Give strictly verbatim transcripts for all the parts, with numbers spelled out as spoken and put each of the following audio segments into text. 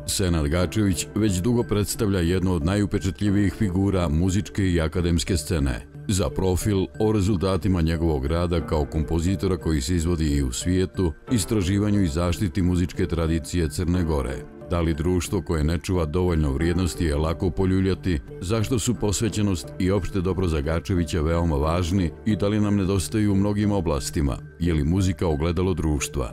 Senad Gačević već dugo predstavlja jednu od najupečatljivijih figura muzičke i akademske scene. Za profil o rezultatima njegovog rada kao kompozitora koji se izvodi i u svijetu, istraživanju i zaštiti muzičke tradicije Crne Gore. Da li društvo koje ne čuva dovoljno vrijednosti je lako poljuljati, zašto su posvećenost i opšte dobro za Gačevića veoma važni i da li nam nedostaju u mnogim oblastima, je li muzika ogledalo društva?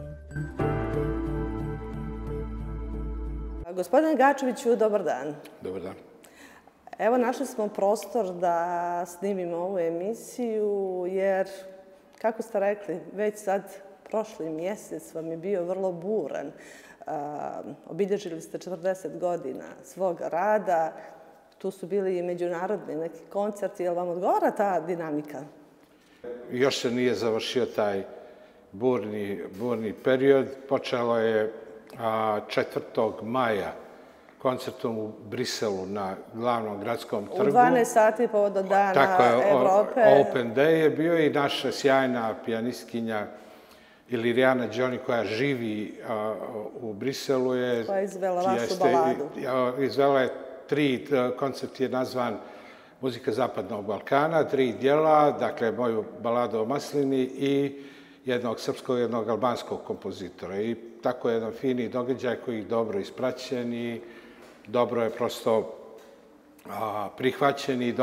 Gospodine Gačeviću, dobar dan. Dobar dan. Evo, našli smo prostor da snimimo ovu emisiju, jer, kako ste rekli, već sad prošli mjesec vam je bio vrlo buran. Obilježili ste četrdeset godina svog rada, tu su bili i međunarodni neki koncerti. Jel vam odgovara ta dinamika? Još se nije završio taj burni, burni period. Počelo je četvrtog maja koncertom u Briselu na glavnom gradskom trgu. U dvanaest sati povodom Dana Evrope. Open Day je bio i naša sjajna pijanistkinja Ilirijana Đoni, koja živi u Briselu, je... Koja je izvela vašu baladu. Izvela je tri, koncert je nazvan Muzika Zapadnog Balkana, tri dijela, dakle moju baladu o maslini i jednog srpskog, jednog albanskog kompozitora. I tako je jedan fini događaj koji je dobro ispraćen i dobro je prosto prihvaćen i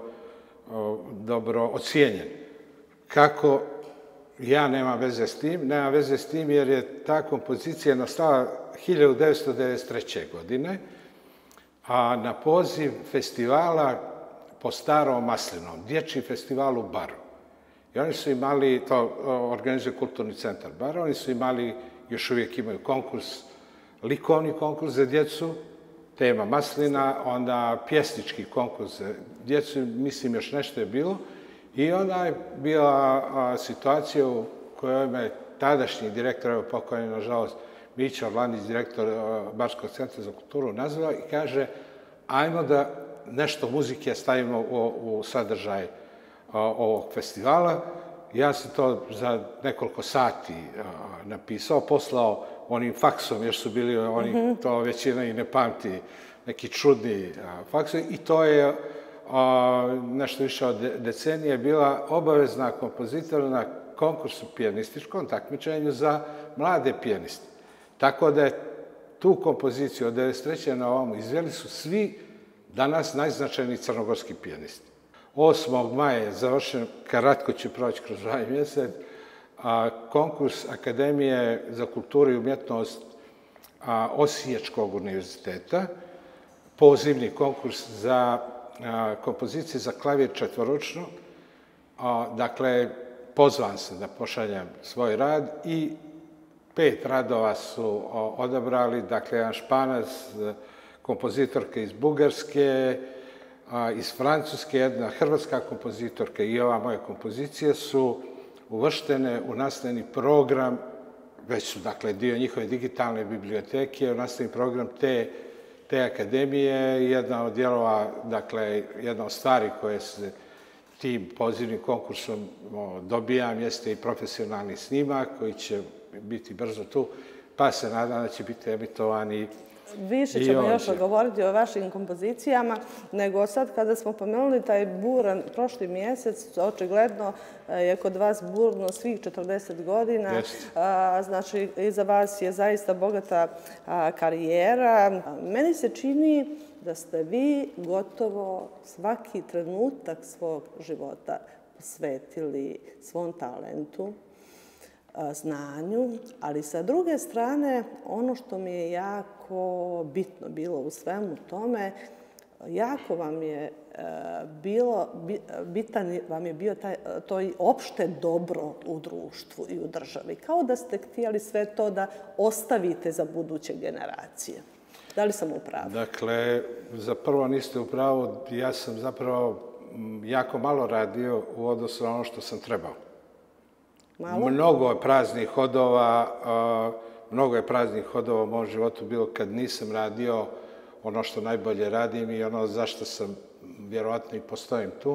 dobro ocijenjen. Kako ja nemam veze s tim? Nemam veze s tim jer je ta kompozicija nastala hiljadu devetsto devedeset treće. godine, a na poziv festivala po Starom Maslinom, dječji festival u Baru. I oni su imali, to organizuje Kulturni centar Bara, oni su imali, još uvijek imaju konkurs, likovni konkurs za djecu, tema maslina, onda pjesnički konkurs za djecu, mislim još nešto je bilo. I onda je bila situacija u kojoj me tadašnji direktor, evo pokojni, nažalost, Mića Orlandić, direktor Barskog centra za kulturu, nazvao i kaže ajmo da nešto muzike stavimo u sadržaj ovog festivala. Ja sam to za nekoliko sati napisao, poslao onim faksom, jer su bili oni, to većina i ne pamti, neki čudni faksovi, i to je nešto više od decenije bila obavezna kompozitora na konkursu pijanističkom takmičenju za mlade pijaniste. Tako da je tu kompoziciju od devedeset treće na ovom izveli su svi danas najznačajniji crnogorski pijanisti. osmog maja je završen, kratko će proći kroz ovaj mjesec, konkurs Akademije za kulturu i umjetnost Osiječkog univerziteta, pozivni konkurs za kompozicije za klavir četvororučno. Dakle, pozvan sam da pošaljem svoj rad i pet radova su odabrali, dakle, jedan Španac, kompozitorka iz Bugarske, iz Francuske, jedna hrvatska kompozitorka i ova moja kompozicija su uvrštene u nastavni program, već su, dakle, dio njihove digitalne biblioteke, u nastavni program te te akademije. Jedna od dijelova, dakle, jedna od stvari koje se tim pozivnim konkursom dobijam jeste i profesionalni snimak koji će biti brzo tu, pa se nadam da će biti emitovani. Više ćemo još govoriti o vašim kompozicijama, nego sad kada smo pomenuli taj buran prošli mjesec, očigledno je kod vas burno svih četrdeset godina. Znači, iza vas je zaista bogata karijera. Meni se čini da ste vi gotovo svaki trenutak svog života posvetili svom talentu, znanju, ali sa druge strane, ono što mi je jako bitno bilo u svemu tome, jako vam je bilo, bitan vam je bio to i opšte dobro u društvu i u državi. Kao da ste htjeli sve to da ostavite za buduće generacije. Da li sam u pravu? Dakle, za prvo niste u pravu. Ja sam zapravo jako malo radio u odnosu na ono što sam trebao. Mnogo je praznih hodova, mnogo je praznih hodova u mom životu bilo kad nisam radio ono što najbolje radim i ono zašto sam vjerovatno i postojim tu.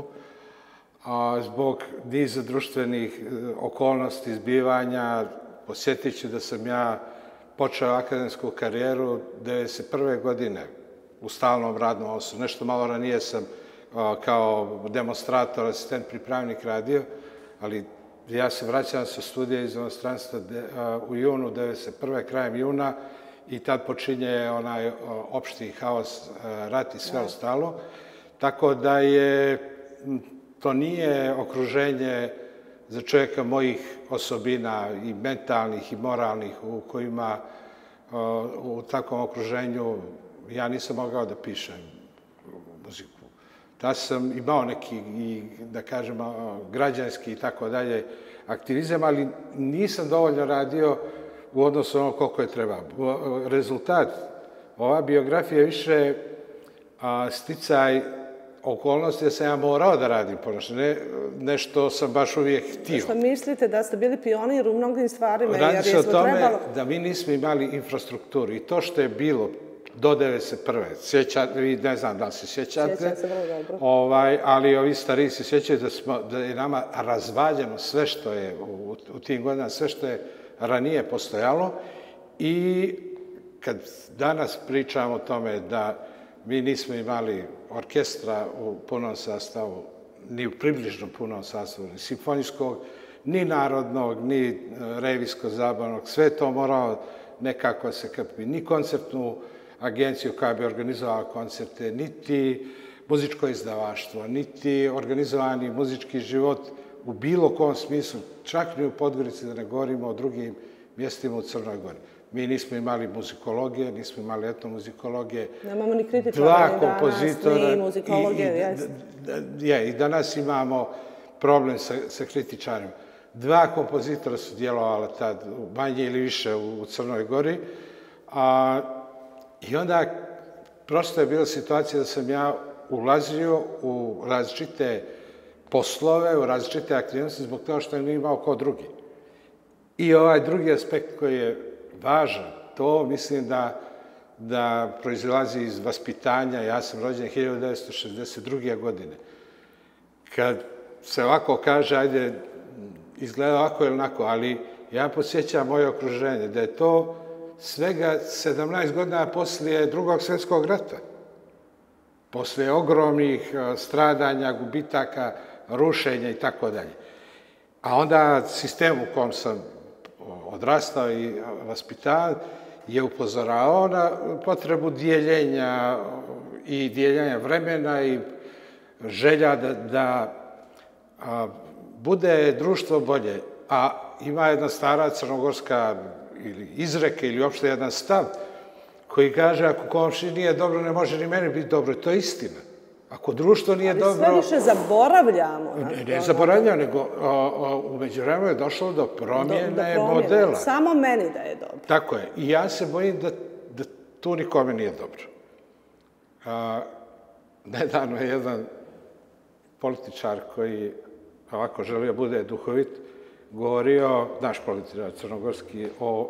Zbog niza društvenih okolnosti, zbivanja, posjetit ću da sam ja počeo akademsku karijeru devedeset prve godine u stalnom radnom odnosu. Nešto malo ranije sam kao demonstrator, asistent, pripravnik radio, ali ja se vraćam sa studija iz inostranstva u junu devedeset prve, krajem juna, i tad počinje onaj opšti haos, rat i sve ostalo. Tako da je, to nije okruženje za čovjeka mojih osobina i mentalnih i moralnih u kojima u takvom okruženju ja nisam mogao da pišem muziku. Tad sam imao neki, da kažem, građanski i tako dalje aktivizam, ali nisam dovoljno radio u odnosu ono koliko je trebao. Rezultat, ova biografija je više sticaj okolnosti da sam ja morao da radim ponašno, ne nešto sam baš uvijek htio. Što mislite da ste bili pionir u mnogim stvarima? Radi se o tome da mi nismo imali infrastrukturu i to što je bilo do devedeset prve. Sjećate, vi ne znam da li se sjećate. Sjećam se vrlo dobro. Ali ovi stariji se sjećaju da je nama razvaljeno sve što je u tim godinama, sve što je ranije postojalo, i kad danas pričamo o tome da mi nismo imali orkestra u punom sastavu, ni u približno punom sastavu, ni simfonijskog, ni narodnog, ni revijsko-zabavnog, sve to morao nekako se krpi. Ni koncertnu agenciju koja bi organizovala koncerte, niti muzičko izdavaštvo, niti organizovani muzički život u bilo kom smislu, čak ni u Podgorici, da ne govorimo o drugim mjestima u Crnoj Gori. Mi nismo imali muzikologije, nismo imali etnomuzikologije. Nemamo ni kritičara, ni danas, ni muzikologije. I danas imamo problem sa kritičarima. Dva kompozitora su djelovala tad, manje ili više, u Crnoj Gori. I onda prosto je bila situacija da sam ja ulazio u različite poslove, u različite aktivnosti zbog toga što je imao kao drugi. I ovaj drugi aspekt koji je važan, to mislim da proizilazi iz vaspitanja. Ja sam rođen hiljadu devetsto šezdeset druge. godine. Kad se ovako kaže, ajde, izgleda ovako ili onako, ali ja podsjećam moje okruženje, da je to svega sedamnaest godina poslije Drugog svjetskog rata. Poslije ogromnih stradanja, gubitaka, rušenja i tako dalje. A onda sistem u kom sam odrastao i vaspitavan je upozoravao na potrebu dijeljenja i dijeljenja vremena i želja da bude društvo bolje. A ima jedna stara crnogorska ili izreka ili uopšte jedan stav koji kaže ako komšiji nije dobro, ne može ni meni biti dobro. To je istina. Ako društvo nije dobro... Ali sve više zaboravljamo. Ne zaboravljamo, nego u međuvremenu je došlo do promjene modela. Samo meni da je dobro. Tako je. I ja se bojim da tu nikome nije dobro. Nedavno je jedan političar koji ovako želio bude duhovit, govorio, naš političar crnogorski, o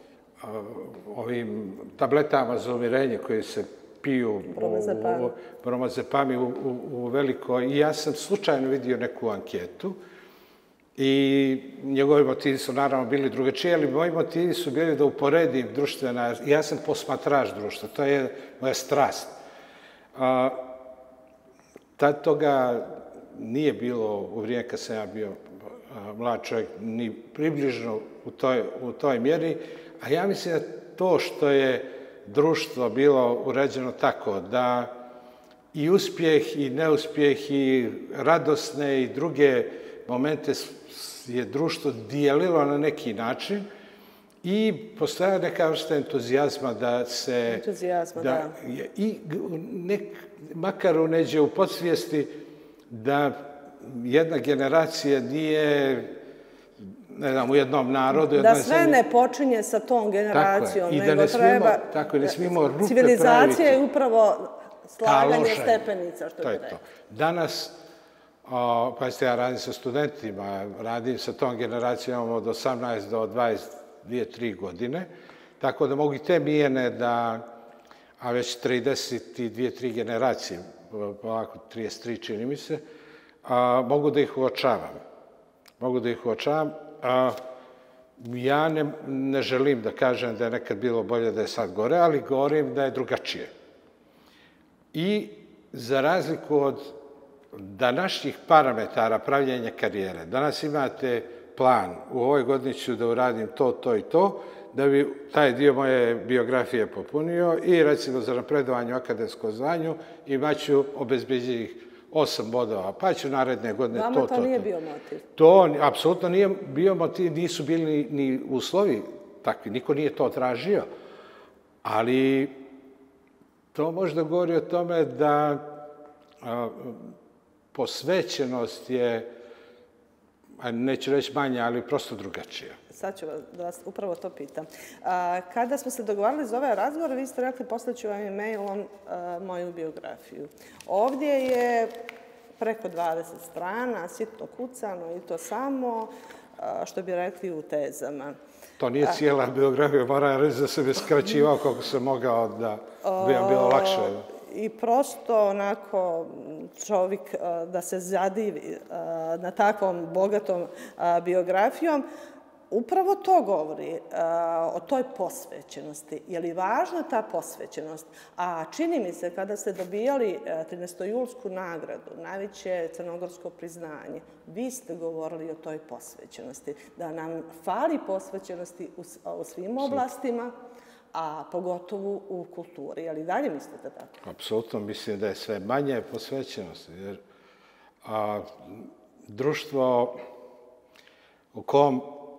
ovim tabletama za umirenje koje se piju, bromazepami u velikoj. I ja sam slučajno vidio neku anketu i njegovi motivi su naravno bili drugačiji, ali moji motivi su bili da uporedim društvena, ja sam posmatrač društva, to je moja strast. Tad toga nije bilo u vrijeme kad sam ja bio mlad čovjek, ni približno u toj mjeri, a ja mislim da to što je društvo bilo uređeno tako da i uspjeh i neuspjeh i radosne i druge momente je društvo dijelilo na neki način i postoja neka vrsta entuzijazma da se... Entuzijazma, da. I makar u neđe u podsvijesti da jedna generacija nije, ne znam, u jednom narodu... Da sve ne počinje sa tom generacijom, nego treba... Tako je, ne smijemo rupe praviti. Civilizacija je upravo slaganje stepenica, što je rekao. Danas, pazite, ja radim sa studentima, radim sa tom generacijom od osamnaest do dvadeset dvije tri godine, tako da mogu i te mijene da, a već trideset dvije tri generacije, ovako trideset tri čini mi se, mogu da ih uočavam. Mogu da ih uočavam. Ja ne, ne želim da kažem da je nekad bilo bolje, da je sad gore, ali govorim da je drugačije. I za razliku od današnjih parametara pravljenja karijere, danas imate plan, u ovoj godini ću da uradim to, to i to, da bi taj dio moje biografije popunio i recimo za napredovanje u akademskom zvanju imaću obezbeđenih osam bodova, pa ću naredne godine to, to, to. Vama to nije bio motiv? To apsolutno nije bio motiv, nisu bili ni uslovi takvi, niko nije to tražio, ali to možda govori o tome da a, posvećenost je, neću reći manja, ali prosto drugačija. Sad ću da vas upravo to pitam. A, kada smo se dogovarali za ovaj razgovor, vi ste rekli poslaću vam e-mailom moju biografiju. Ovdje je preko dvadeset strana, sitno kucano i to samo, a, što bi rekli u tezama. To nije cijela biografija, moram reći da sam je skraćivao koliko sam mogao da bi vam bilo lakše. I prosto onako čovjek da se zadivi na takvom bogatom biografijom, upravo to govori o toj posvećenosti. Je li važna ta posvećenost? A čini mi se, kada ste dobijali trinaestojulsku nagradu, najveće crnogorsko priznanje, vi ste govorili o toj posvećenosti. Da nam fali posvećenosti u svim oblastima, a pogotovo u kulturi. Ali dalje mislite tako? Apsolutno mislim da je sve manje posvećenosti. Jer a, društvo u kom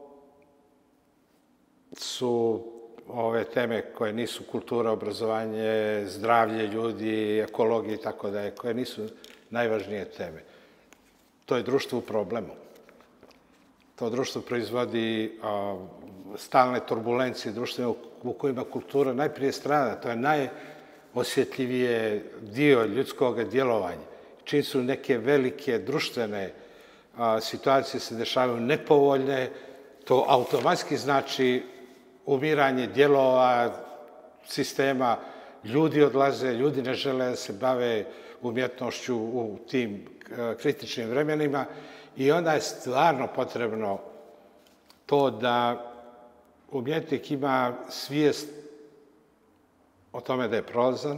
su ove teme koje nisu kultura, obrazovanje, zdravlje ljudi, ekologija i tako dalje, koje nisu najvažnije teme. To je društvo u problemu. To društvo proizvodi a, stalne turbulencije društvene u kojima kultura najprije strada. To je najosjetljivije dio ljudskog djelovanja. Čim su neke velike društvene a, situacije se dešavaju nepovoljne, to automatski znači umiranje dijelova sistema. Ljudi odlaze, ljudi ne žele da se bave umjetnošću u tim kritičnim vremenima i onda je stvarno potrebno to da umjetnik ima svijest o tome da je prolazan,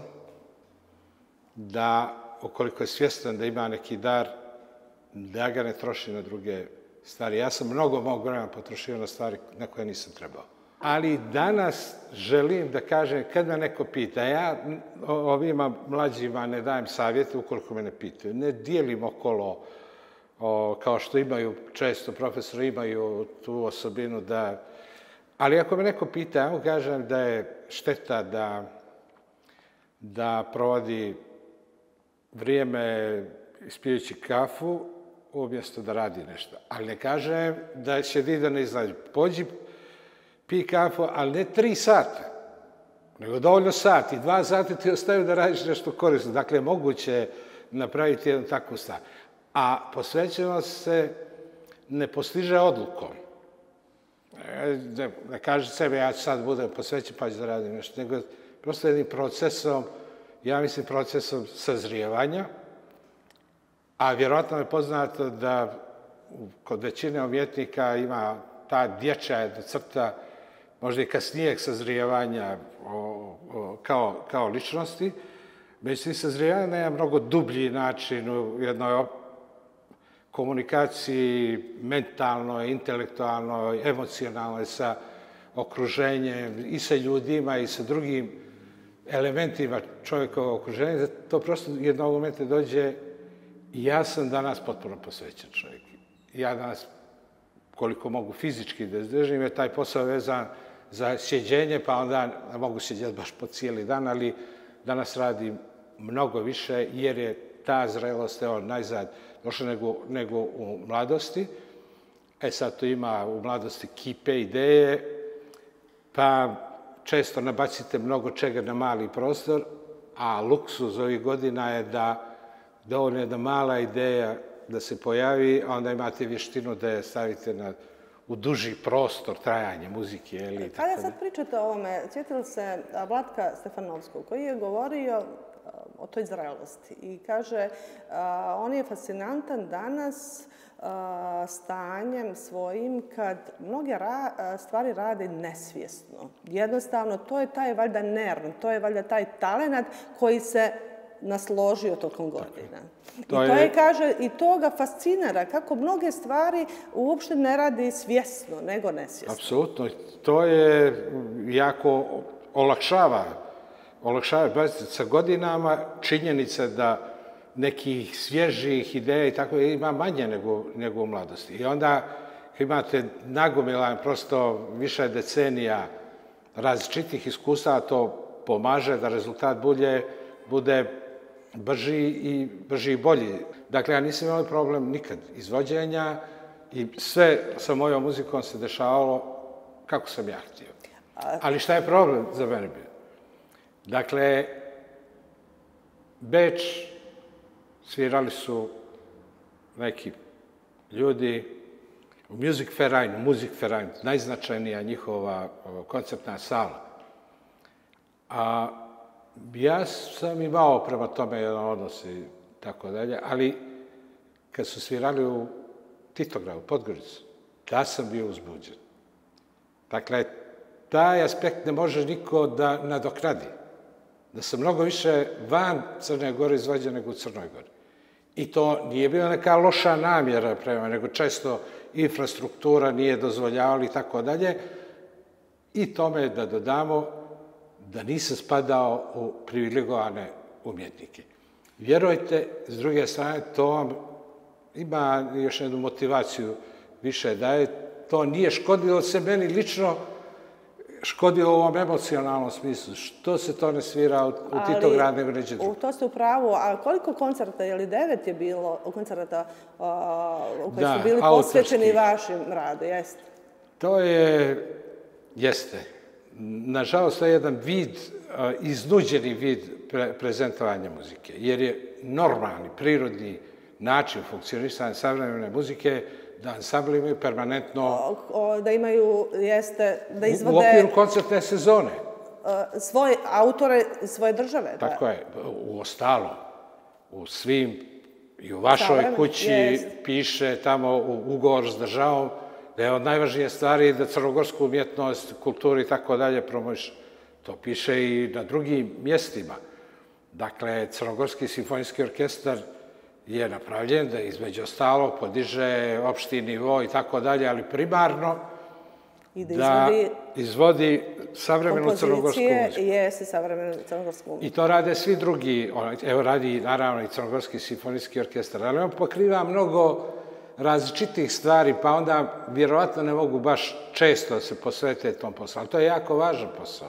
da ukoliko je svjestan da ima neki dar, da ga ne troši na druge stvari. Ja sam mnogo mog vremena potrošio na stvari na koje nisam trebao. Ali danas želim da kažem, kad me neko pita, ja ovima mlađima ne dajem savjete ukoliko me ne pitaju. Ne dijelim okolo, o, kao što imaju često profesori, imaju tu osobinu da... Ali ako me neko pita, ja mu kažem da je šteta da, da provodi vrijeme ispijući kafu umjesto da radi nešto. Ali ne kažem da će di da ne izlazi. Pođi, pi kafu, ali ne tri sata, nego dovoljno sati. Dva sata ti ostaju da radiš nešto korisno. Dakle, moguće je napraviti jednu takvu stvar. A posvećenost se ne postiže odlukom. Ne kaže sebe, ja ću sad budem posvećen pa ću da radim nešto, nego prosto jednim procesom, ja mislim procesom sazrijevanja, a vjerojatno je poznato da kod većine umjetnika ima ta dječja jedna crta, možda i kasnijeg sazrijevanja o, o, kao, kao ličnosti. Međutim, sazrijevanje na jedan mnogo dublji način u jednoj komunikaciji mentalnoj, intelektualnoj, emocionalnoj sa okruženjem i sa ljudima i sa drugim elementima čovjekovog okruženja, da to prosto jednog momenta dođe i ja sam danas potpuno posvećen čovjek. Ja danas, koliko mogu fizički da izdržim, je taj posao vezan za sjeđenje, pa onda ne mogu sjeđati baš po cijeli dan, ali danas radim mnogo više jer je ta zrelost, evo, najzad došla nego, nego u mladosti. E sad to ima u mladosti kipe, ideje, pa često nabacite mnogo čega na mali prostor, a luksuz ovih godina je da dovoljno je da mala ideja da se pojavi, a onda imate vještinu da je stavite na, u duži prostor trajanje muzike. Ili, Kada sad pričate o ovome, sjetili se Vlatka Stefanovskog, koji je govorio o toj zrelosti. I kaže, on je fascinantan danas stanjem svojim kad mnoge stvari rade nesvjesno. Jednostavno, to je taj valjda nerv, to je valjda taj talenat koji se nasložio tokom godina. I to je, kaže, i to ga fascinira, kako mnoge stvari uopšte ne radi svjesno, nego nesvjesno. Apsolutno. To je jako olakšava, olakšava sa godinama činjenica da nekih svježih ideja i tako ima manje nego u mladosti. I onda imate nagomilan prosto više decenija različitih iskustva, to pomaže da rezultat bude brži i brži i bolji. Dakle, ja nisam imao problem nikad izvođenja i sve sa mojom muzikom se dešavalo kako sam ja htio. Ali šta je problem za mene bio? Dakle, Beč svirali su neki ljudi u Musikvereinu, Musikverein, najznačajnija njihova koncertna sala. A ja sam imao prema tome jedan odnos i tako dalje, ali kad su svirali u Titogradu, Podgoricu, da sam bio uzbuđen. Dakle, taj aspekt ne može niko da nadoknadi. Da sam mnogo više van Crne Gore izvođen nego u Crnoj Gori. I to nije bila neka loša namjera prema, nego često infrastruktura nije dozvoljavala i tako dalje. I tome da dodamo da nisam spadao u privilegovane umjetnike. Vjerujte, s druge strane, to vam ima još jednu motivaciju više daje. To nije škodilo se meni lično, škodilo u ovom emocionalnom smislu. Što se to ne svira u Titograd nego neđe drugo? To ste u pravu. A koliko koncerta, je li devet je bilo koncerta koji su bili posvećeni vašim radu? Jeste. To je, jeste. Nažalost, to je jedan vid, iznuđeni vid prezentovanja muzike, jer je normalni, prirodni način funkcionisanja savremene muzike da ansambli imaju permanentno... Da imaju, jeste, da izvode... U okviru koncertne sezone. Svoje autore svoje države. Tako je. U ostalo, u svim, i u vašoj kući piše tamo u ugovor s državom da je od najvažnije stvari da crnogorsku umjetnost, kulturu i tako dalje promoviš. To piše i na drugim mjestima. Dakle, Crnogorski simfonijski orkestar je napravljen da između ostalog podiže opšti nivo i tako dalje, ali primarno da izvodi savremenu crnogorsku muziku. Jeste savremenu crnogorsku muziku. I to rade svi drugi, evo radi naravno i Crnogorski simfonijski orkestar, ali on pokriva mnogo različitih stvari, pa onda vjerovatno ne mogu baš često se posvete tom poslu, ali to je jako važan posao.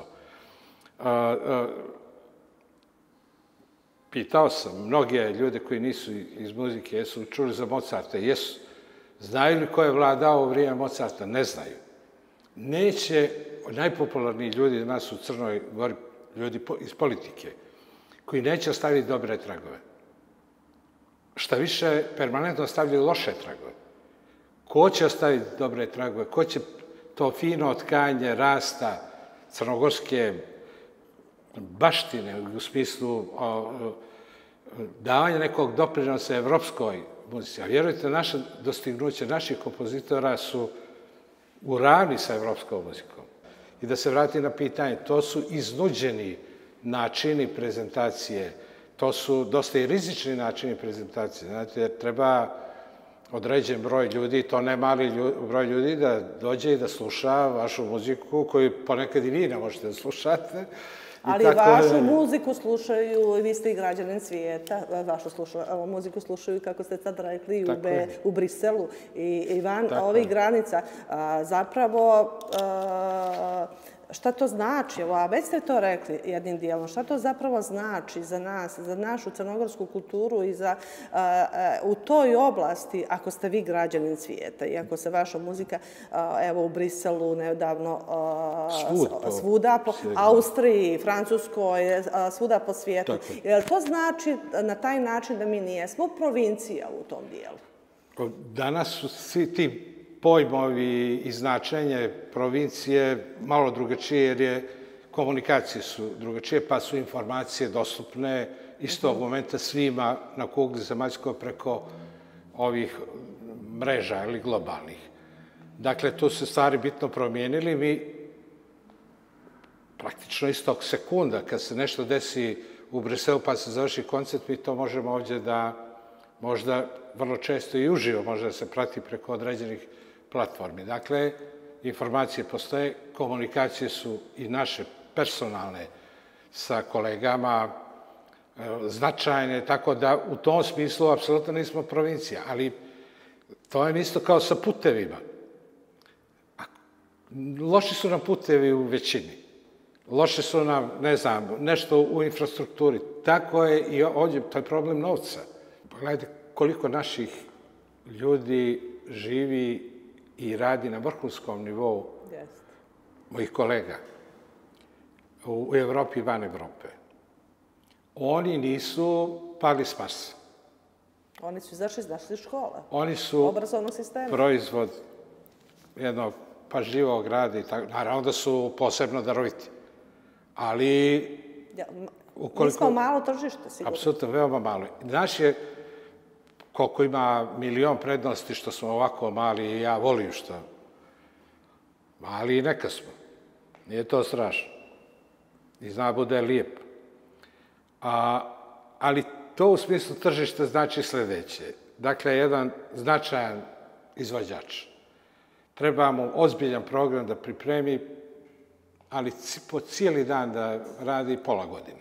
Pitao sam mnoge ljude koji nisu iz muzike, jesu čuli za Mozarta, jesu. Znaju li ko je vladao u vrijeme Mozarta? Ne znaju. Neće, najpopularniji ljudi danas u Crnoj Gori, ljudi iz politike, koji neće ostaviti dobre tragove. Šta više, permanentno ostavljaju loše tragove. Ko će ostaviti dobre tragove? Ko će to fino tkanje rasta crnogorske baštine u smislu davanja nekog doprinosa evropskoj muzici? A vjerujte, naše dostignuće naših kompozitora su u ravni sa evropskom muzikom. I da se vrati na pitanje, to su iznuđeni načini prezentacije, to su dosta i rizični načini prezentacije. Znate, treba određen broj ljudi, to ne mali broj ljudi, da dođe i da sluša vašu muziku koju ponekad i vi ne možete da slušate. Ali vašu muziku slušaju, vi ste i građanin svijeta, vašu muziku slušaju, kako ste sad rekli, u Briselu i van ovih granica. Zapravo, šta to znači? A već ste to rekli jednim dijelom. Šta to zapravo znači za nas, za našu crnogorsku kulturu i u toj oblasti, ako ste vi građanin svijeta i ako se vaša muzika, evo u Briselu, nedavno, svuda po Austriji, Francuskoj, svuda po svijetu. To znači na taj način da mi nijesmo provincija u tom dijelu? Danas su svi ti pojmovi i značenje provincije malo drugačije, jer je komunikacije su drugačije, pa su informacije dostupne istog momenta svima na kugli zemaljskoj preko ovih mreža ili globalnih. Dakle, tu se stvari bitno promijenili. Mi praktično istog sekunda, kad se nešto desi u Briselu pa se završi koncert, mi to možemo ovdje da možda vrlo često i uživo može da se prati preko određenih platformi. Dakle, informacije postoje, komunikacije su i naše personalne sa kolegama značajne, tako da u tom smislu apsolutno nismo provincija, ali to je isto kao sa putevima. Loši su nam putevi u većini. Loše su nam, ne znam, nešto u infrastrukturi. Tako je i ovdje, to je problem novca. Pogledajte koliko naših ljudi živi i radi na vrhunskom nivou mojih kolega u Evropi i van Evrope. Oni nisu pali s Marsa. Oni su izašli iz naše škole. Oni su proizvod jednog pažljivog rada i tako. Naravno da su posebno daroviti. Ali... Mi smo malo tržište, sigurno. Apsolutno, veoma malo. Naš je, koliko ima milion prednosti što smo ovako mali, i ja volim što. Mali i neka smo. Nije to strašno. I zna bude lijepo. Ali to u smislu tržišta znači sljedeće. Dakle, jedan značajan izvođač. Treba mu ozbiljan program da pripremi, ali po cijeli dan da radi pola godine.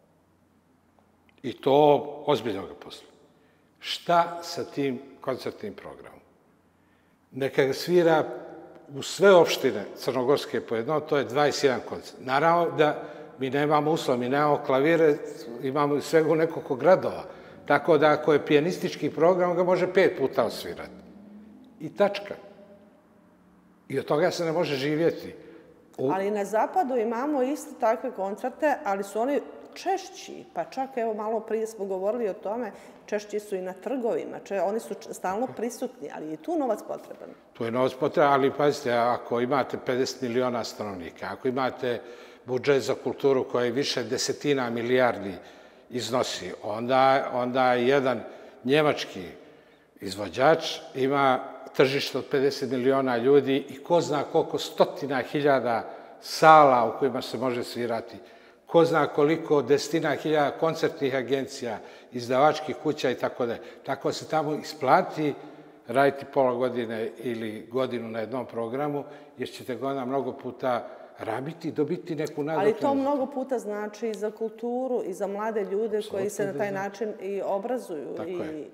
I to ozbiljnog posla. Šta sa tim koncertnim programom? Neka ga svira u sve opštine crnogorske pojedno, to je dvadeset jedan koncert. Naravno da mi nemamo uslova, mi nemamo klavire, imamo svega u nekoliko gradova. Tako da ako je pijanistički program, ga može pet puta osvirati. I tačka. I od toga se ne može živjeti. Ali na zapadu imamo isto takve koncerte, ali su oni češći, pa čak evo malo prije smo govorili o tome, češći su i na trgovima, oni su stalno prisutni, ali je tu novac potreban. Tu je novac potreban, ali pazite, ako imate pedeset miliona stanovnika, ako imate budžet za kulturu koji više desetina milijardi iznosi, onda jedan njemački izvođač ima tržište od pedeset miliona ljudi i ko zna koliko stotina hiljada sala u kojima se može svirati, ko zna koliko desetina hiljada koncertnih agencija, izdavačkih kuća i tako da. Tako se tamo isplati raditi pola godine ili godinu na jednom programu, jer ćete ga onda mnogo puta rabiti i dobiti neku nadoknadu. Ali to mnogo puta znači i za kulturu i za mlade ljude koji se na taj način i obrazuju. Tako je.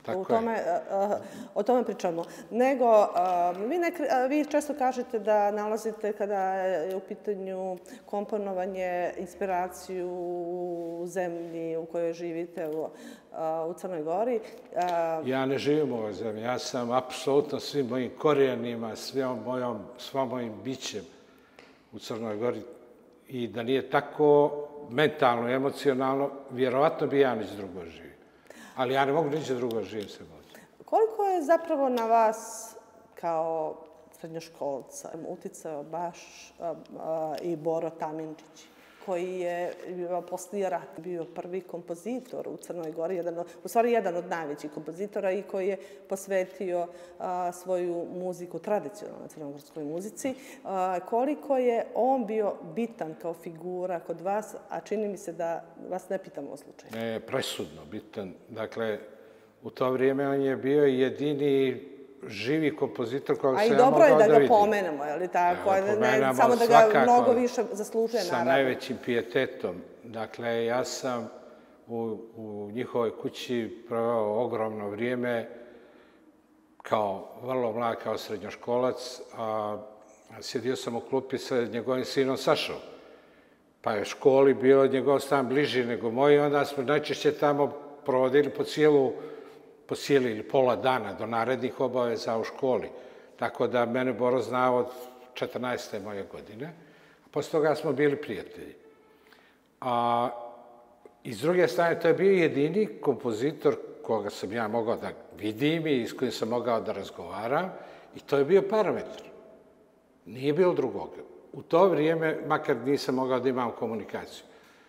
O tome pričamo. Nego, vi često kažete da nalazite, kada je u pitanju komponovanje, inspiraciju u zemlji u kojoj živite u Crnoj Gori. Ja ne živim u ovoj zemlji. Ja sam apsolutno svim mojim korijenima, svom mojim bićem u Crnoj Gori. I da nije tako mentalno, emocionalno, vjerovatno bi ja nič drugo živio. Ali ja ne mogu niđe drugo živim se moći. Koliko je zapravo na vas kao srednjoškolca uticao baš i Boro Tamindžić, koji je poslije rata bio prvi kompozitor u Crnoj Gori, u stvari jedan od najvećih kompozitora i koji je posvetio svoju muziku, tradicionalnoj crnogorskoj muzici. Koliko je on bio bitan kao figura kod vas, a čini mi se da vas ne pitamo o slučaju. Ne, presudno bitan. Dakle, u to vrijeme on je bio jedini živi kompozitor koga se ja mogao da vidim. A i dobro je da ga pomenemo, je li tako? Ne samo da ga mnogo više zaslužuje, naravno. Sa najvećim pijetetom. Dakle, ja sam u njihovoj kući proveo ogromno vrijeme kao vrlo mlad, kao srednjoškolac, a sjedio sam u klupi sa njegovim sinom Sašom. Pa je u školi bio njegov stan bliži nego moj, onda smo najčešće tamo provodili po cijelu po cijeli ili pola dana do narednih obaveza u školi. Tako da mene Boro zna od četrnaeste moje godine. Posle toga smo bili prijatelji. A iz druge strane, to je bio jedini kompozitor koga sam ja mogao da vidim i s kojim sam mogao da razgovaram. I to je bio parametar. Nije bilo drugog. U to vrijeme, makar nisam mogao da imam komunikaciju.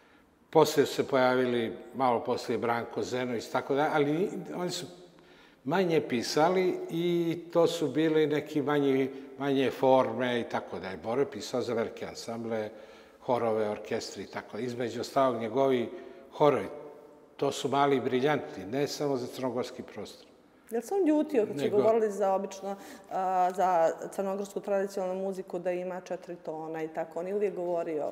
Poslije su se pojavili, malo poslije, Branko Zenović, tako da, ali oni su manje pisali i to su bili neki manji, manje forme i tako da je. Boro je pisao za velike ansamble, horove, orkestri i tako. Između ostalog njegovi horovi, to su mali briljanti, ne samo za crnogorski prostor. Jel se on ljutio kad su govorili za obično, za crnogorsku tradicionalnu muziku da ima četiri tona i tako? On je uvijek govorio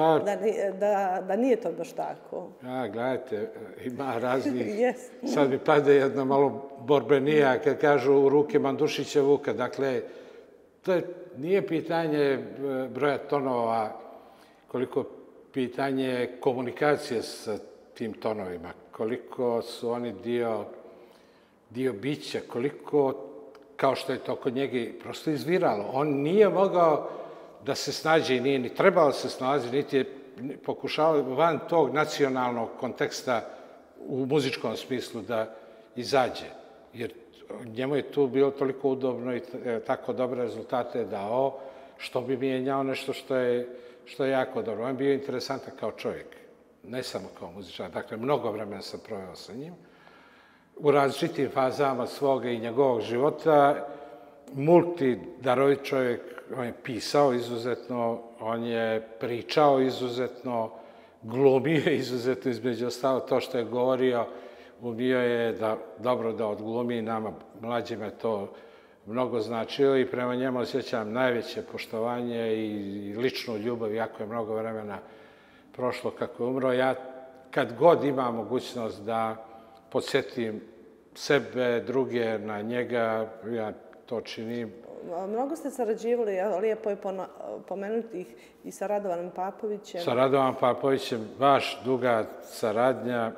da nije to baš tako. Ja, gledajte, ima raznih... Sad mi pade jedna malo borbenija kad kažu u ruke Mandušića Vuka. Dakle, to nije pitanje broja tonova, koliko pitanje komunikacije sa tim tonovima, koliko su oni dio... dio bića, koliko, kao što je to kod njega prosto izviralo. On nije mogao da se snađe i nije ni trebao da se snađe, niti je pokušao van tog nacionalnog konteksta u muzičkom smislu da izađe. Jer njemu je tu bilo toliko udobno i tako dobre rezultate dao, što bi mijenjao nešto što je, što je jako dobro. On je bio interesantan kao čovjek, ne samo kao muzičar. Dakle, mnogo vremena sam proveo sa njim. U različitim fazama svoga i njegovog života, multidarovit čovjek, on je pisao izuzetno, on je pričao izuzetno, glumio izuzetno, između ostalo to što je govorio, umio je da dobro da odglumi, nama mlađima to mnogo značilo i prema njemu osjećam najveće poštovanje i ličnu ljubav, jako je mnogo vremena prošlo kako je umro. Ja kad god imam mogućnost da podsjetim sebe, druge na njega, ja to činim. Mnogo ste sarađivali, lijepo je pomenuti ih i sa Radovanom Papovićem. Sa Radovanom Papovićem, baš duga saradnja.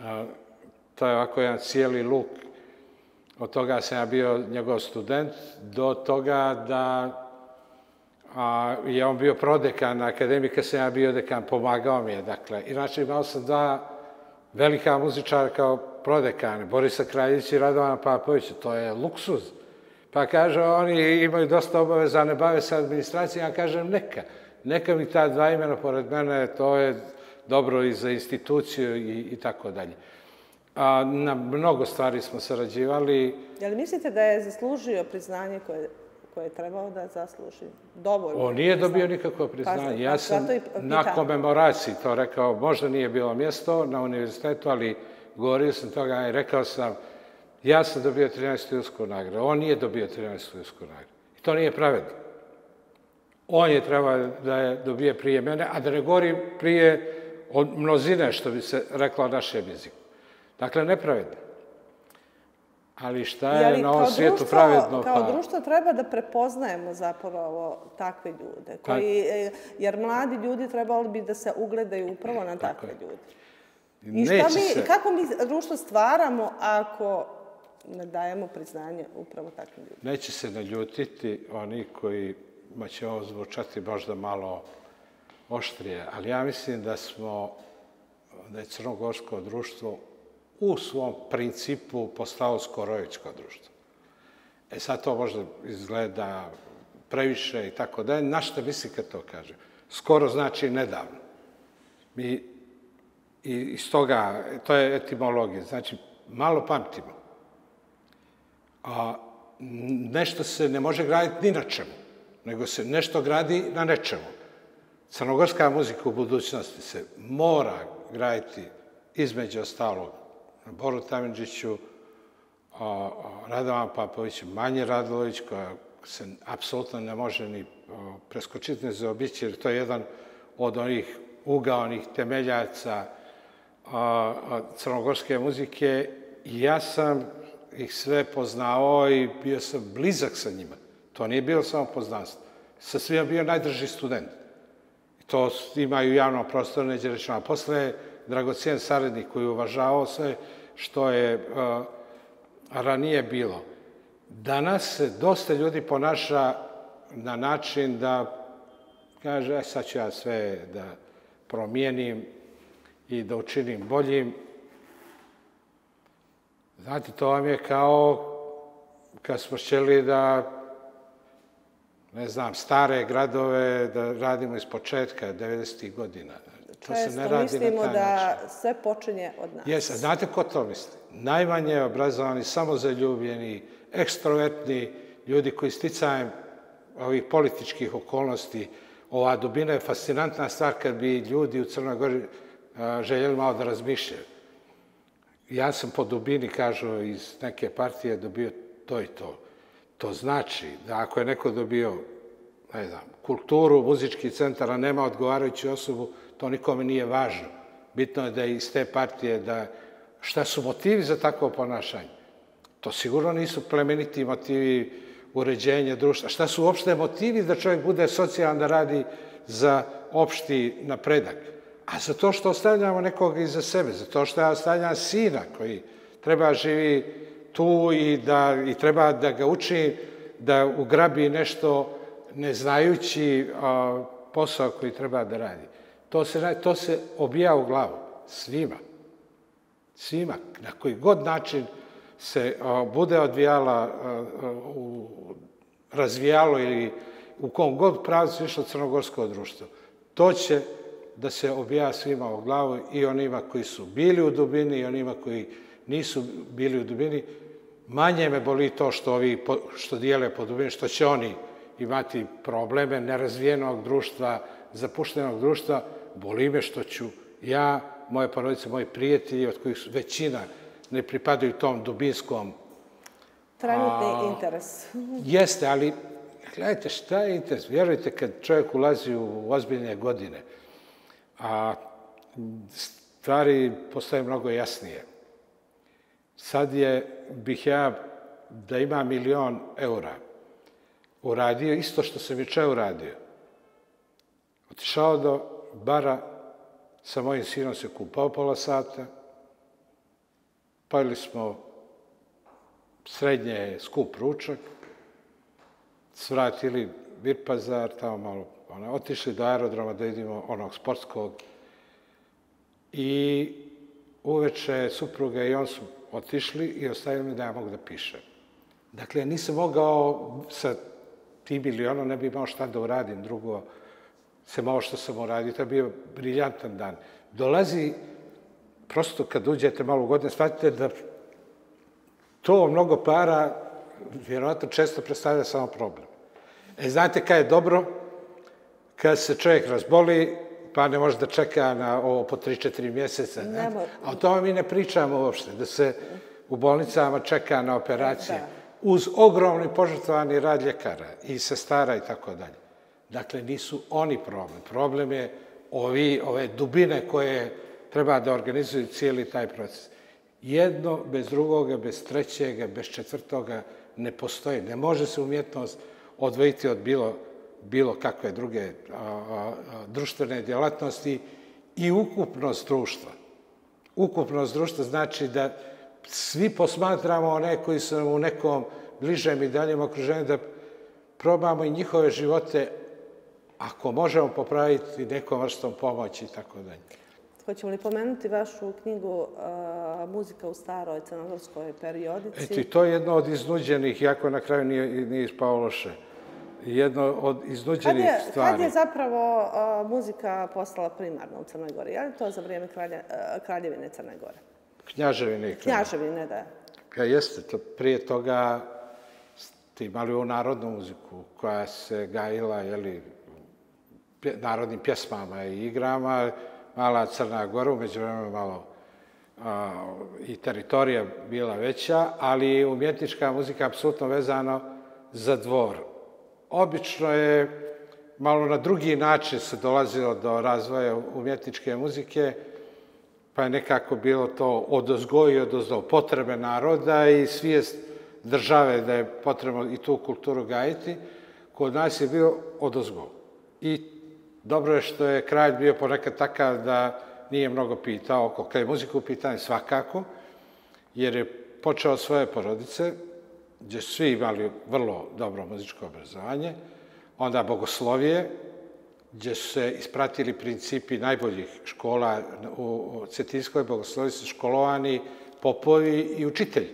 To je ovako jedan cijeli luk. Od toga sam ja bio njegov student, do toga da je on bio prodekan akademika, sam ja bio dekan, pomagao mi je. Inače, imao sam dva velika muzičara kao prodekane, Borisa Kraljića i Radovana Papovića, to je luksuz. Pa kaže, oni imaju dosta obaveza, ne bave se administracijom, ja kažem, neka. Neka mi ta dva imena pored mene, to je dobro i za instituciju i tako dalje. Na mnogo stvari smo sarađivali. Je li mislite da je zaslužio priznanje koje je trebao da zasluži? Dovoljno. On nije dobio nikakvo priznanje. Ja sam na komemoraciji to rekao, možda nije bilo mjesto na univerzitetu, ali govorio sam toga i rekao sam, ja sam dobio trinaestu Ilsku nagradu, on nije dobio trinaestu Ilsku nagradu. I to nije pravedno. On je trebao da je dobije prije mene, a da ne govorim prije od mnozine, što bi se reklo našem jeziku. Dakle, nepravedno. Ali šta je na ovom svijetu pravedno? Kao društvo treba da prepoznajemo zapravo takve ljude, jer mladi ljudi trebali bi da se ugledaju upravo na takve ljude. I kako mi društvo stvaramo ako ne dajemo priznanje upravo takvim ljudima? Neće se naljutiti oni kojima će ovo zvučati možda malo oštrije, ali ja mislim da smo, da je crnogorsko društvo u svom principu postao skorojevičko društvo. E sad to možda izgleda previše i tako da je. Na što misli kad to kaže? Skoro znači nedavno. Mi iz toga, to je etimologija, znači malo pamtimo. A nešto se ne može graditi ni na čemu, nego se nešto gradi na nečemu. Crnogorska muzika u budućnosti se mora graditi između ostalog na Boru Tamindžiću, Radovan Papović, Manje Radulović, koja se apsolutno ne može ni preskočiti, ne zaobići, jer to je jedan od onih ugaonih temeljaca crnogorske muzike. I ja sam ih sve poznao i bio sam blizak sa njima. To nije bilo samo poznanstvo. Sa svima bio najdrži student. To imaju u javnom prostoru, neđe rečeno. A posle je dragocijen saradnik koji je uvažavao sve što je ranije bilo. Danas se dosta ljudi ponaša na način da kaže, sad ću ja sve da promijenim i da učinim boljim. Znate, to vam je kao kad smo htjeli da, ne znam, stare gradove da radimo iz početka, devedesetih godina. Često mislimo da sve počinje od nas. Jes, znate ko to misli? Najmanje obrazovani, samozaljubljeni, ekstrovertni ljudi koji sticajem ovih političkih okolnosti, ova dubina je fascinantna stvar kad bi ljudi u Crnoj Gori željeli malo da razmišljaju. Ja sam po dubini, kažu, iz neke partije dobio to i to. To znači da ako je neko dobio, ne znam, kulturu, muzički centar, a nema odgovarajuću osobu, to nikome nije važno. Bitno je da je iz te partije, da šta su motivi za takvo ponašanje? To sigurno nisu plemeniti motivi uređenja društva. Šta su uopšte motivi da čovjek bude socijalan, da radi za opšti napredak? A za to što ostavljamo nekoga iza sebe, za to što ja ostavljam sina koji treba živi tu i, da, i treba da ga uči da ugrabi nešto ne znajući a, posao koji treba da radi. To se, to se obija u glavu svima. Svima. Na koji god način se a, bude odvijala, a, a, u, razvijalo ili u kom god pravcu išlo crnogorsko društvo. To će da se obija svima u glavu i onima koji su bili u dubini i onima koji nisu bili u dubini. Manje me boli to što ovi što dijele po dubini, što će oni imati probleme nerazvijenog društva, zapuštenog društva. Boli me što ću ja, moje porodice, moji prijatelji, od kojih većina ne pripadaju tom dubinskom... Trenutni interes. Jeste, ali gledajte, šta je interes? Vjerujte, kad čovjek ulazi u ozbiljne godine, a stvari postaje mnogo jasnije. Sad je, bih ja, da ima milion eura, uradio isto što sam juče uradio. Otišao do bara, sa mojim sinom se kupao pola sata, pojeli smo srednje skup ručak, svratili Virpazar, tamo malo, ono, otišli do aerodroma da vidimo onog sportskog i uveče supruga i on su otišli i ostavili mi da ja mogu da pišem. Dakle, nisam mogao sa tim milionom, ne bi imao šta da uradim drugo, sem ovo što sam uradio. To je bio briljantan dan. Dolazi, prosto kad uđete malo u godine, shvatite da to mnogo para, vjerovatno često predstavlja samo problem. E, znate kada je dobro? Kad se čovjek razboli, pa ne može da čeka na ovo po tri četiri mjeseca. Ne? A o tome mi ne pričamo uopšte, da se u bolnicama čeka na operacije. Uz ogromni požrtvovani rad ljekara i sestara i tako dalje. Dakle, nisu oni problem. Problem je ovi, ove dubine koje treba da organizuju cijeli taj proces. Jedno bez drugoga, bez trećega, bez četvrtoga ne postoji. Ne može se umjetnost odvojiti od bilo, bilo kakve druge a, a, društvene djelatnosti i ukupnost društva. Ukupnost društva znači da svi posmatramo one koji su u nekom bližem i daljem okruženju, da probamo i njihove živote, ako možemo popraviti nekom vrstom pomoći i tako dalje. Hoćemo li pomenuti vašu knjigu Muzika u staroj crnogorskoj periodici? Eto, i to je jedno od iznuđenih, iako na kraju nije, nije ispao loše. Jedno od iznuđenih kad je, stvari. Kad je zapravo uh, muzika postala primarna u Crnoj Gori? Je li to za vrijeme kralje, uh, kraljevine Crne Gore? Knjaževine i Knjaževine, da. Ja, jeste, to prije toga ste imali ovu narodnu muziku koja se gajila, jeli, pje, narodnim pjesmama i igrama. Mala Crna Gora, umeđu vremenu malo a, i teritorija bila veća, ali umjetnička muzika apsolutno vezano za dvor. Obično je malo na drugi način se dolazilo do razvoja umjetničke muzike, pa je nekako bilo to odozgo i odozdo potrebe naroda i svijest države da je potrebno i tu kulturu gajiti. Kod nas je bio odozgo. I dobro je što je kralj bio ponekad takav da nije mnogo pitao oko kada je muzika u pitanju svakako, jer je počeo od svoje porodice, gdje su svi imali vrlo dobro muzičko obrazovanje, onda bogoslovije, gdje su se ispratili principi najboljih škola u Cetinskoj bogoslovi, su školovani popovi i učitelji.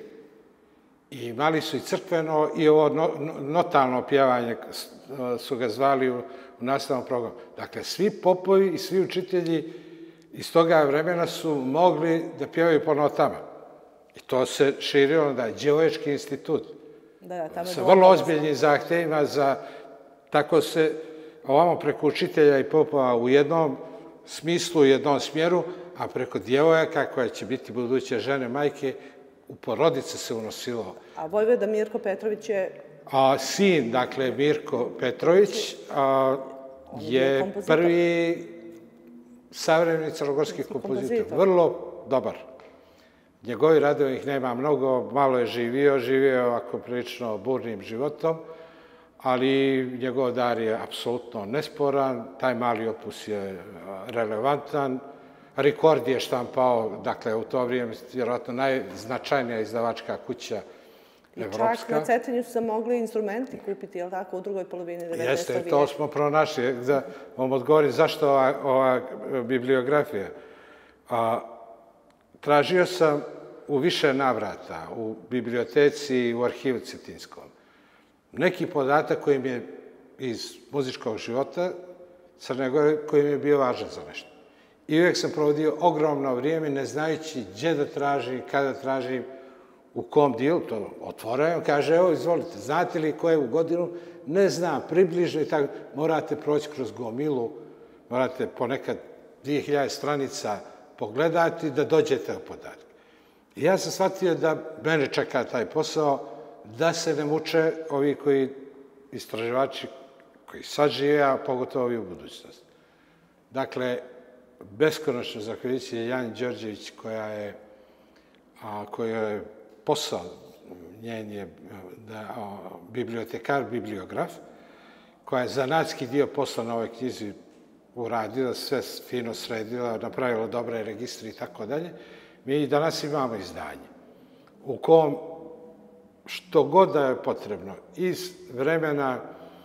I imali su i crkveno i ovo notalno pjevanje su ga zvali u, u nastavnom programu. Dakle, svi popovi i svi učitelji iz toga vremena su mogli da pjevaju po notama. I to se širilo da Đevojački institut. Sa vrlo ozbiljnim zahtevima za... Tako se ovamo preko učitelja i popova u jednom smislu, u jednom smjeru, a preko djevojaka koja će biti buduće žene, majke, u porodice se unosilo. A vojvoda Mirko Petrović je... Sin, dakle, Mirko Petrović je prvi savremeni crnogorski kompozitor. Vrlo dobar. Njegovi radovi ih nema mnogo, malo je živio, živio je ovako prilično burnim životom, ali njegov dar je apsolutno nesporan, taj mali opus je relevantan, Rekord je štampao, dakle, u to vrijeme vjerojatno najznačajnija izdavačka kuća evropska. I čak na Cetinju su se mogli instrumenti kupiti, je li tako, u drugoj polovini devetnaestog vijeka? Jeste, to smo pronašli. Da vam odgovorim zašto ova bibliografija. Tražio sam u više navrata, u biblioteci i u arhivu Cetinskom, neki podatak koji mi je iz muzičkog života Crne Gore, koji mi je bio važan za nešto. I uvijek sam provodio ogromno vrijeme ne znajući gdje da tražim, kada tražim, u kom dijelu, to otvorajem, kaže, evo, izvolite, znate li koje u godinu? Ne znam, približno i tako, morate proći kroz gomilu, morate ponekad dvije hiljade stranica pogledati da dođete do podatka. I ja sam shvatio da mene čeka taj posao, da se ne muče ovi koji istraživači koji sad žive, a pogotovo ovi u budućnosti. Dakle, beskonačno zahvaljujući je Jan Đorđević, koja je, koja je posao, njen je bibliotekar, bibliograf, koja je zanatski dio posla na ovoj knjizi uradila, sve fino sredila, napravila dobre registre i tako dalje. Mi i danas imamo izdanje u kom što god da je potrebno iz vremena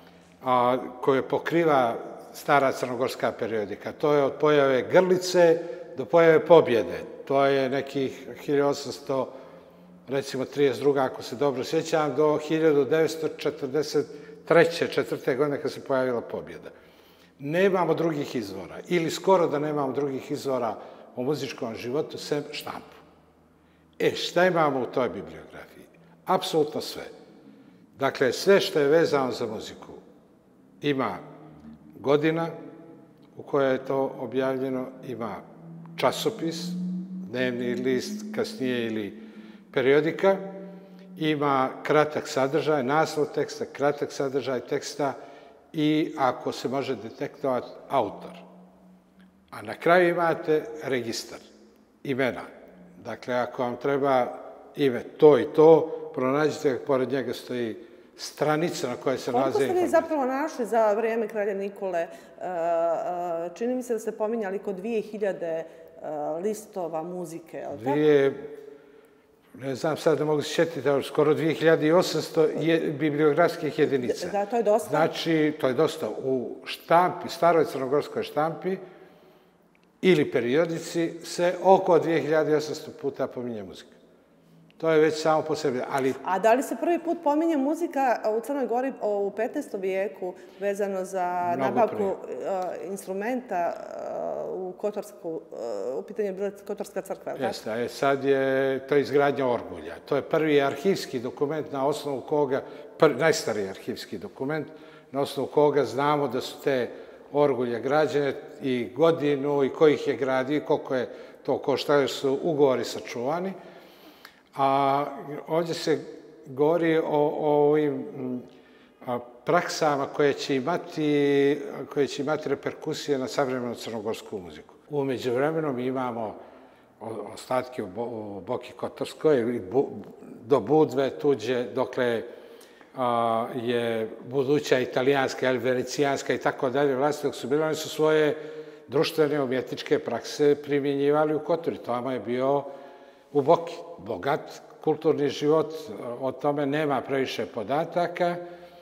koje pokriva stara crnogorska periodika. To je od pojave Grlice do pojave Pobjede. To je nekih hiljadu osamsto, recimo trideset druga ako se dobro sjećam, do hiljadu devetsto četrdeset treće četvrte godine kad se pojavila Pobjeda. Nemamo drugih izvora, ili skoro da nemamo drugih izvora o muzičkom životu, sem štampu. E, šta imamo u toj bibliografiji? Apsolutno sve. Dakle, sve što je vezano za muziku ima godina u kojoj je to objavljeno, ima časopis, dnevni list, kasnije ili periodika, ima kratak sadržaj, naslov teksta, kratak sadržaj teksta i, ako se može detektovati, autor. A na kraju imate registar, imena. Dakle, ako vam treba ime to i to, pronađite, pored njega stoji stranica na kojoj se nalaze informacije. Koliko ste vi zapravo našli za vrijeme kralja Nikole? Čini mi se da ste pominjali kod dvije hiljade listova muzike, je li tako? Dvije, ne znam sad da mogu se sjetiti, skoro dvije hiljade osamsto bibliografskih jedinica. Da, to je dosta. Znači, to je dosta. U štampi, staroj crnogorskoj štampi ili periodici se oko dvije hiljade osamsto puta pominje muzika. To je već samo po sebi. A da li se prvi put pominje muzika u Crnoj Gori u petnaestom vijeku vezano za nabavku instrumenta u Kotorsku, u pitanju je bila Kotorska crkva? Jeste, sad je to izgradnja orgulja. To je prvi arhivski dokument na osnovu koga, najstariji arhivski dokument, na osnovu koga znamo da su te orgulje građene i godinu i ko ih je gradio i koliko je to koštalo, jer su ugovori sačuvani. A ovdje se govori o ovim praksama koje će imati, koje će imati reperkusije na savremenu crnogorsku muziku. U međuvremenu mi imamo ostatke u Boki Kotorskoj, do Budve tuđe, dokle je buduća italijanska ili venecijanska i tako dalje vlasti, dok su bili, oni su svoje društvene umjetničke prakse primjenjivali u Kotori. To je bio u Boki. Bogat kulturni život, o tome nema previše podataka,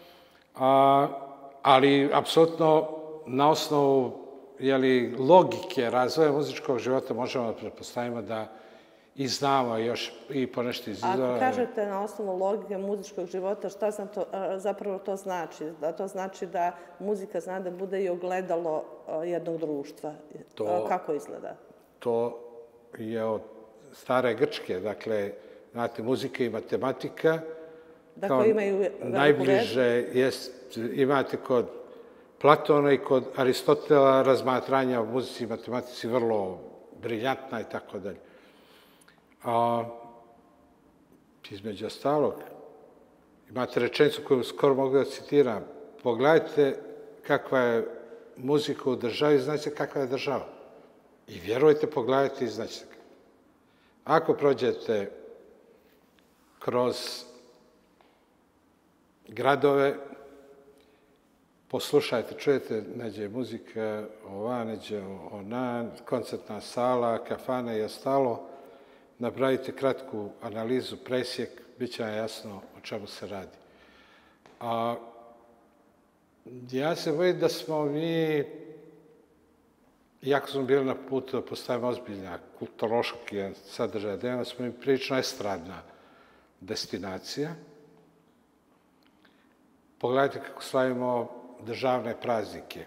ali apsolutno na osnovu logike razvoja muzičkog života možemo da pretpostavimo da i znamo još i ponešto iz izvora. Ako kažete na osnovu logike muzičkog života, šta zapravo to znači? Da to znači da muzika zna da bude i ogledalo jednog društva. Kako izgleda? to je od stare Grčke, dakle, znate, muzika i matematika. Dakle, imaju veliku vezu. Najbliže imate kod Platona i kod Aristotela razmatranja o muzici i matematici vrlo briljantna i tako dalje. Između ostalog, imate rečenicu koju skoro mogu da citiram. Pogledajte kakva je muzika u državi, znači kakva je država. I vjerujte, pogledajte i znači. Ako prođete kroz gradove, poslušajte, čujete, neđe je muzika ova, neđe ona, koncertna sala, kafane i ostalo, napravite kratku analizu, presjek, bit će vam jasno o čemu se radi. A ja se bojim da smo mi, iako smo bili na putu da postavimo ozbiljna kulturološki sadržaj, da smo mi prilično estradna destinacija. Pogledajte kako slavimo državne praznike.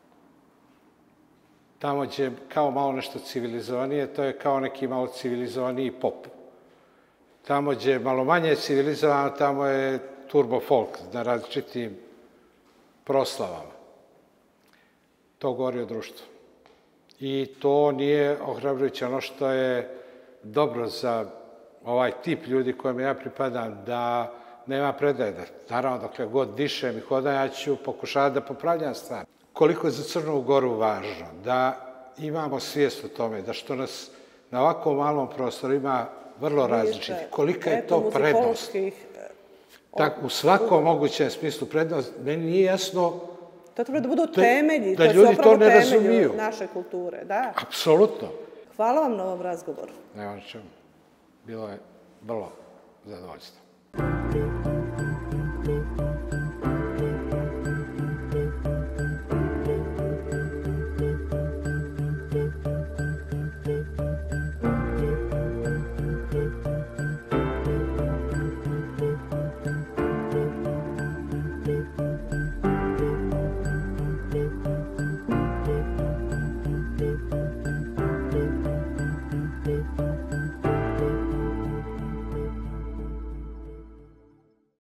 Tamo gdje je kao malo nešto civilizovanije, to je kao neki malo civilizovaniji pop. Tamo gdje je malo manje civilizovano, tamo je turbo folk na različitim proslavama. To govori o društvu. I to nije ohrabrujuće. Ono što je dobro za ovaj tip ljudi kojem ja pripadam, da nema predaje. Naravno, dokle god dišem i hodam, ja ću pokušati da popravljam stvar. Koliko je za Crnu Goru važno da imamo svijest o tome, da što nas na ovako malom prostoru ima vrlo različiti. Kolika je to prednost? U svakom mogućem smislu prednost. Meni nije jasno to treba da budu temelji, to su opravo temelji naše kulture. Apsolutno. Hvala vam na ovom razgovoru. Nema čemu. Bilo je vrlo zadovoljstvo.